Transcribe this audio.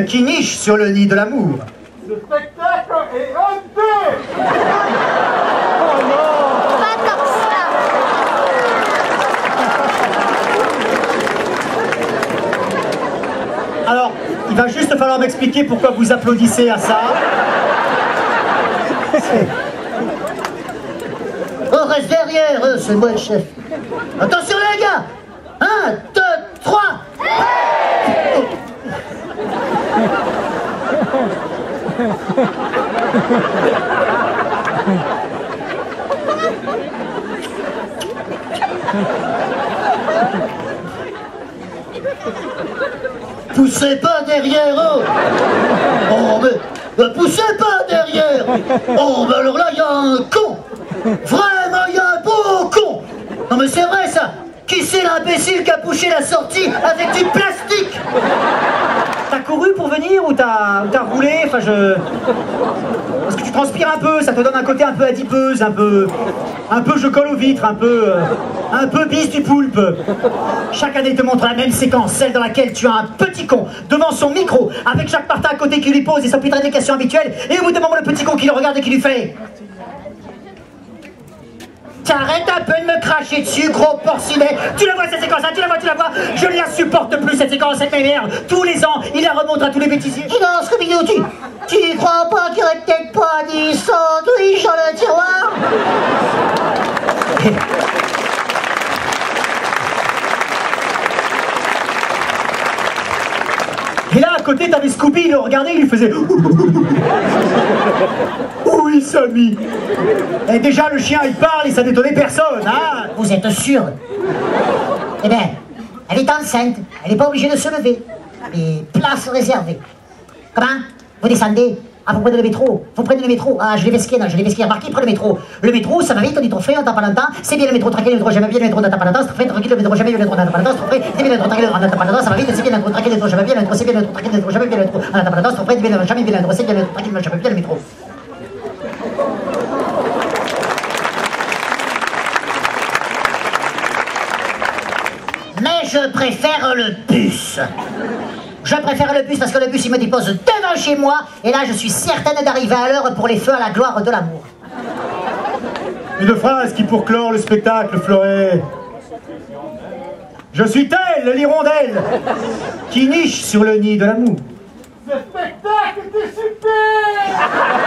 qui niche sur le nid de l'amour. Ce spectacle est honteux. Oh non! Pas comme ça! Alors, il va juste falloir m'expliquer pourquoi vous applaudissez à ça. On reste derrière eux, c'est moi le chef. Attention les gars! 1, 2, 3! Poussez pas derrière eux! Oh mais poussez pas derrière! Oh mais alors là il y a un con! Vraiment il y a un beau con! Non mais c'est vrai ça! Qui c'est l'imbécile qui a bouché la sortie avec du plastique? T'as couru pour venir ou t'as roulé? Enfin parce que tu transpires un peu, ça te donne un côté un peu adipeuse, un peu je colle aux vitres, un peu bise du poulpe. Chaque année te montre la même séquence, celle dans laquelle tu as un petit con devant son micro, avec Jacques Martin à côté qui lui pose et sa putain de questions habituelles, et au bout d'un moment le petit con qui le regarde et qui lui fait: t'arrêtes un peu de me cracher dessus, gros porcinet. Tu la vois cette séquence-là, tu la vois. Je ne la supporte plus cette séquence, cette m'énerve. Tous les ans, il la remonte à tous les bêtisiers. Non, Scooby-Doo, tu crois pas qu'il y aurait peut-être pas 10 sandwichs dans le tiroir? Et là, à côté, t'avais Scooby, il le regardait, il lui faisait: oui, Sammy. Et déjà, le chien, il parle et ça n'étonnait personne, hein. Vous êtes sûr? Eh bien, elle est enceinte, elle n'est pas obligée de se lever. Et place réservée. Comment? Vous descendez? Ah, vous prenez le métro? Vous prenez le métro? Ah, je l'ai vesqué, remarqué, prenez le métro. Le métro, ça va vite, on dit trop frais, on tape pas longtemps. C'est bien le métro, tranquille, le métro, jamais bien, le métro, on tape pas longtemps. C'est très tranquille, le métro, jamais bien, le métro, on tape pas longtemps. C'est très bien, le métro, tranquille, on tape pas longtemps. Ça va vite, c'est bien, le métro, tranquille, le métro, jamais bien, le métro, c'est bien, le métro, tranquille, le métro, jamais bien, le métro, on tape pas longtemps. C'est très bien, jamais bien, le métro, c'est bien, le métro, tranquille, jamais bien, le métro. Mais je préfère le bus. Je préfère le bus parce que le bus il me dépose devant chez moi et là je suis certaine d'arriver à l'heure pour les feux à la gloire de l'amour. Une phrase qui pour clore le spectacle fleurait: je suis telle l'hirondelle qui niche sur le nid de l'amour. Ce spectacle était super.